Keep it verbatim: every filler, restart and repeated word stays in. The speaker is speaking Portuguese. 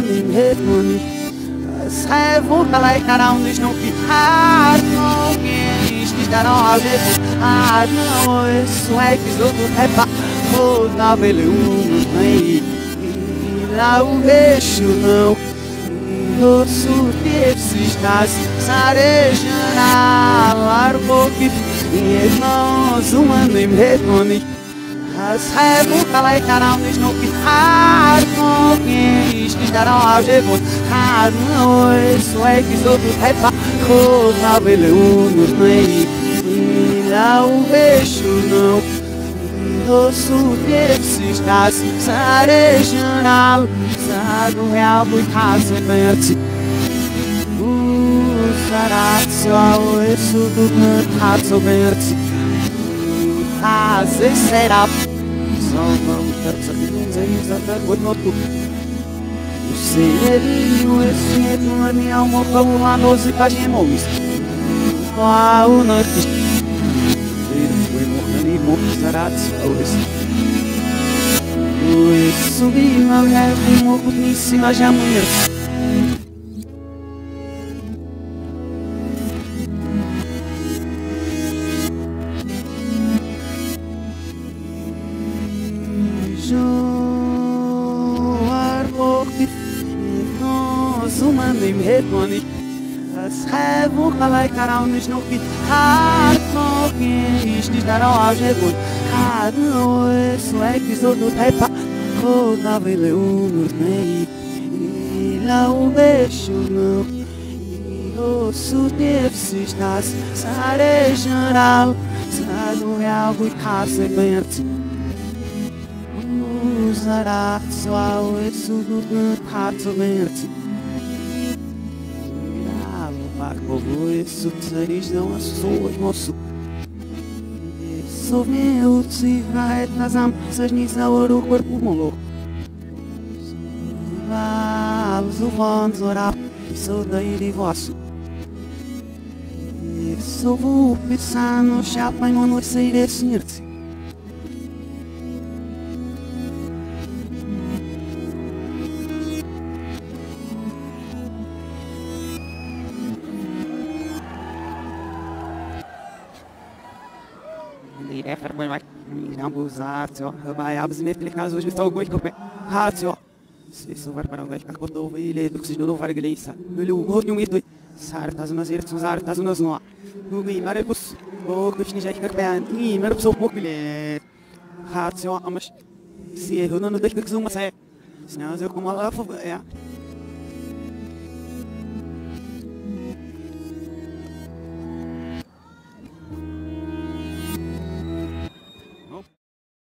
im Hedmoni Schrevo kalai karau nicht noch die Hart no ich nicht da no ave ah no isso é que sou do repa oh na vele um nei lá o beijo não o surte se estás sarejana arbo que e nós humano im Hedmoni Schrevo kalai karau nicht noch die Hart no ich nicht da no ave ah no isso é que sou do repa oh na vele um nei lá o beijo não o surte se estás sarejana Sago real do caso verde O sarazio ao isso do cantato verde Haze será Só não tanto que não sei exatamente o noto O sereirinho esse é do minha alma como uma noze cajimões O norte Foi morrendo e morto sarazio ao isso Subi uma leve morníssima já amanhã Joar morte Nós humano im Hedmoni Schrevo kalai karau nicht noch die Hart noch ich nicht da no ajegun Ah no isso é que sou do repa Oh, na vele um nei E lá o beijo não E o surte se estás sarejana Sado real e caça verde Usará só o isso do cantato verde Ah, o barco isso seres não a sua moço Sou meu, se vai nas ampas, nisso o corpo molo. Vamos o vamos orar, sou daí de vosso. Sou vou pensar no chapa e não não sei definir-te. É fermão mais não usar só vai abrir me explicar hoje estou com o rácio se isso vai para onde ficar cortou ele do que se não vai igreja no outro um isso sartas nas erras sartas nas no no me marcos o que nem já fica bem e me sou pouco ele rácio mas se eu não deixo que uma sai senão eu como lá é